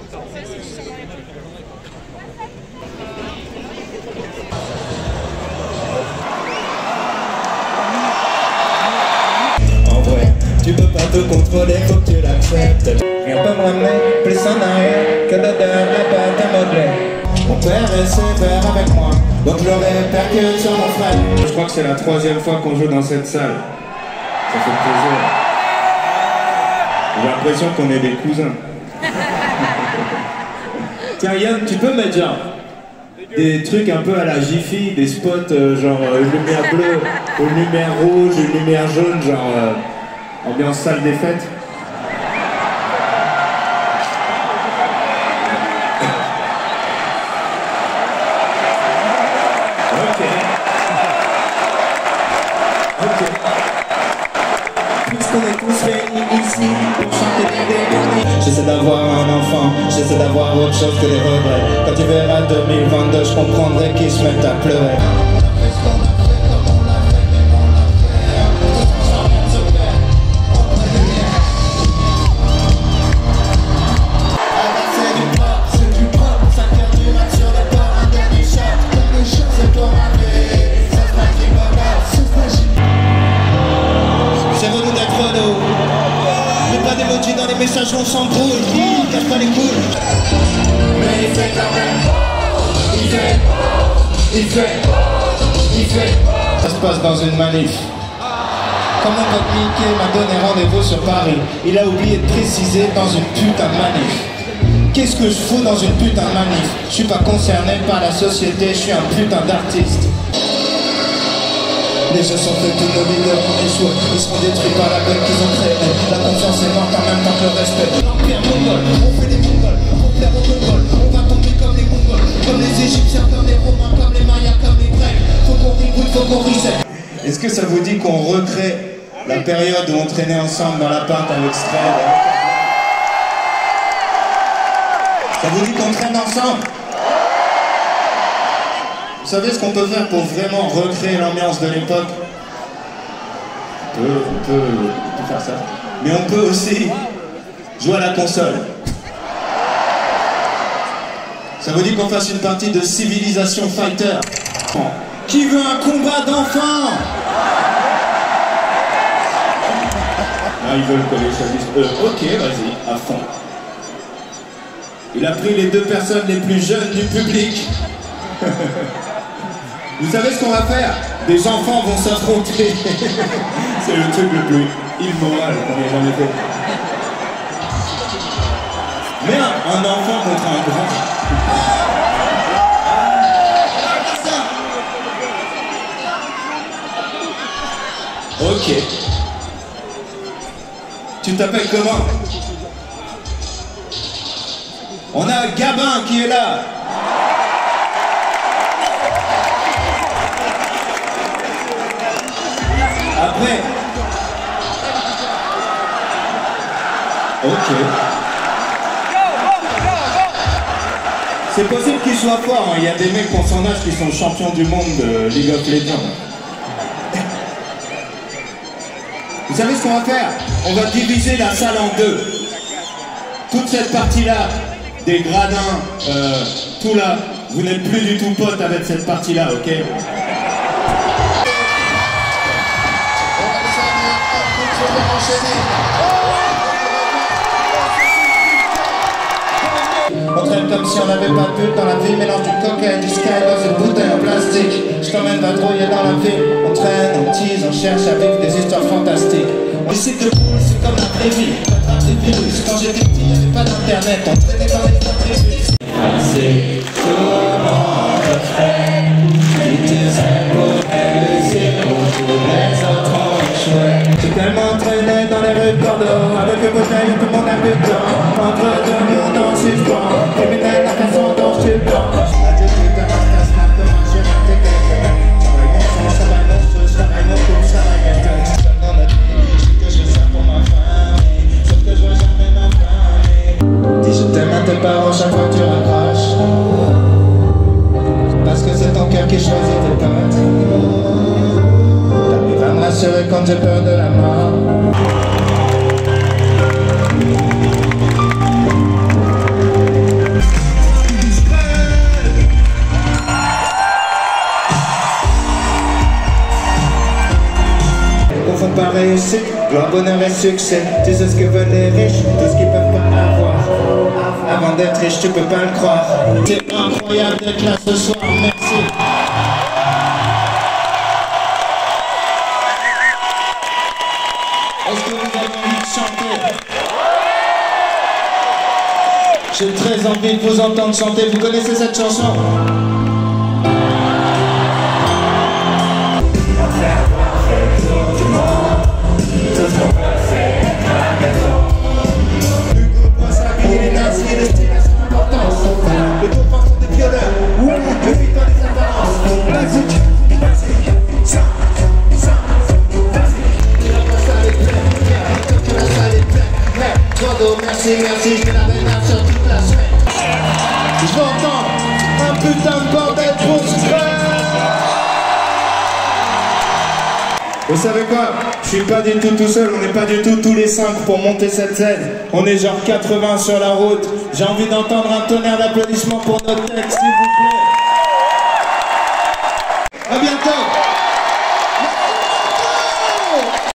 En vrai, tu peux pas te contrôler, faut que tu l'acceptes. Rien peut me ramener plus en arrière que l'odeur de pâte à modeler. Mon père est sévère avec moi, donc je le répercute sur mon frère. Je crois que c'est la 3e fois qu'on joue dans cette salle. Ça fait plaisir. J'ai l'impression qu'on est des cousins. Tiens Yann, tu peux mettre genre des trucs un peu à la Jiffy, des spots genre une lumière bleue, une lumière rouge, une lumière jaune, genre ambiance salle des fêtes. Puisqu'on est tous réunis ici pour chanter des mélodies. J'essaie d'avoir un enfant, j'essaie d'avoir autre chose que des regrets. Quand tu verras 2022, je comprendrai qu'ils se mettent à pleurer. Dans les messages on s'embrouille, il cache pas les couilles. Mais il fait quand même il fait. Ça se passe dans une manif. Comme mon pote Mickey m'a donné rendez-vous sur Paris, il a oublié de préciser dans une putain de manif. Qu'est-ce que je fous dans une putain de manif? Je suis pas concerné par la société, je suis un putain d'artiste. Les jeux sont faits, tous nos leaders ont échoué. Ils seront détruits par la gueule qu'ils ont créée. La confiance est morte en même temps que le respect. L'empire mongol, on fait des mongols, on plaire aux mongols. On va tomber comme les mongols, comme les égyptiens, comme les romains, comme les mayas, comme les grecs. Faut qu'on reboot, faut qu'on reset. Est-ce que ça vous dit qu'on recrée la période où on traînait ensemble dans l'appart avec Stred? Ça vous dit qu'on traîne ensemble? Vous savez ce qu'on peut faire pour vraiment recréer l'ambiance de l'époque? On peut faire ça. Mais on peut aussi jouer à la console. Ça vous dit qu'on fasse une partie de Civilization Fighter? Qui veut un combat d'enfants? Ah, ils veulent que les choisissent. Ok, vas-y, à fond. Il a pris les 2 personnes les plus jeunes du public. Vous savez ce qu'on va faire? Des enfants vont s'affronter. C'est le truc le plus immoral qu'on ait jamais fait. Mais un enfant contre un grand. Ok. Tu t'appelles comment? On a Gabin qui est là. Après. Ok. C'est possible qu'il soit fort, hein. Il y a des mecs pour son âge qui sont champions du monde de League of Legends. Vous savez ce qu'on va faire? On va diviser la salle en 2. Toute cette partie-là, des gradins, tout là, vous n'êtes plus du tout potes avec cette partie-là, ok? On traîne comme si on n'avait pas de but dans la vie. Mélange du coca et du sky dans une bouteille en plastique. Je t'emmène vadrouiller dans la ville. On traîne, on tease, on cherche à vivre des histoires fantastiques. On décide de boule, c'est comme la vraie vie. T'attrapes des virus. Quand j'étais petit, y'avait pas d'internet. On traînait dans les contributions. C'est comment je ferais. Qui disait pour réussir pour tous les autres ont échoué. J'ai tellement traîné dans les rues de Bordeaux. Avec le bouteille et tout mon habitant. Entre deux murs dans le suspens. Criminel la façon dont je suis blanc. Adieu tout de ma classe, maintenant j'ai raté quelques mecs. Travaille mon sang, travaille mon feu, travaille mon couple, travaille mes textes. Dans notre vie, je dis que je fais ça pour ma famille. Sauf que je vois jamais ma famille. Dis je t'aime à tes parents chaque fois que tu raccroches. Parce que c'est ton cœur qui choisit tes potes. T'arrives à me rassurer quand j'ai peur de la mort. réussite, gloire, bonheur et succès. Tu sais ce que veulent les riches, tout ce qu'ils peuvent pas avoir. Avant d'être riche, tu peux pas le croire. C'est incroyable d'être là ce soir, merci. Est-ce que vous avez envie de chanter? J'ai très envie de vous entendre chanter. Vous connaissez cette chanson? Merci, je vais la mettre sur toute la semaine. Je veux entendre un putain de bordel pour se faire. Vous savez quoi? Je suis pas du tout seul, on n'est pas du tout tous les 5 pour monter cette scène. On est genre 80 sur la route. J'ai envie d'entendre un tonnerre d'applaudissements pour notre texte, s'il vous plaît.